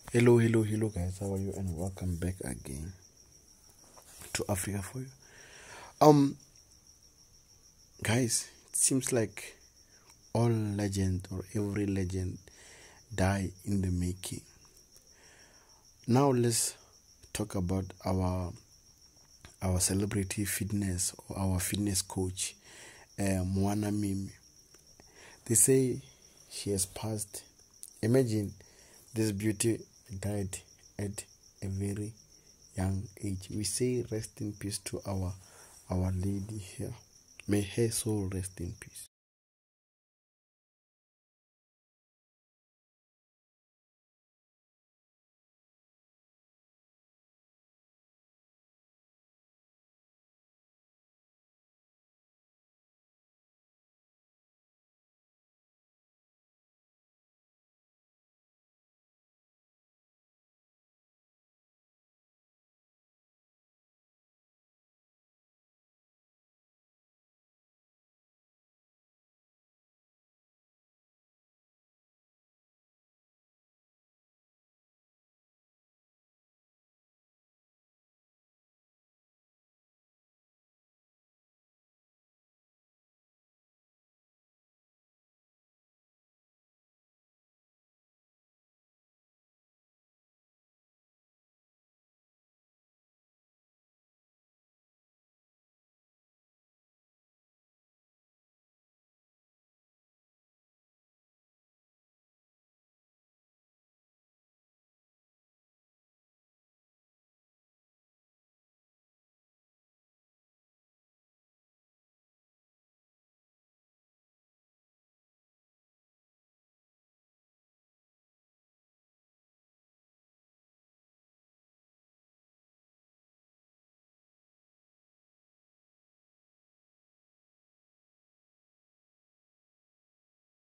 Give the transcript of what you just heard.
Hello guys, how are you? And welcome back again to Africa for you. Guys, it seems like all legend or every legend die in the making. Now let's talk about our celebrity fitness or our fitness coach, Moana Mimi. They say she has passed. Imagine this beauty died at a very young age. We say rest in peace to our lady here. May her soul rest in peace.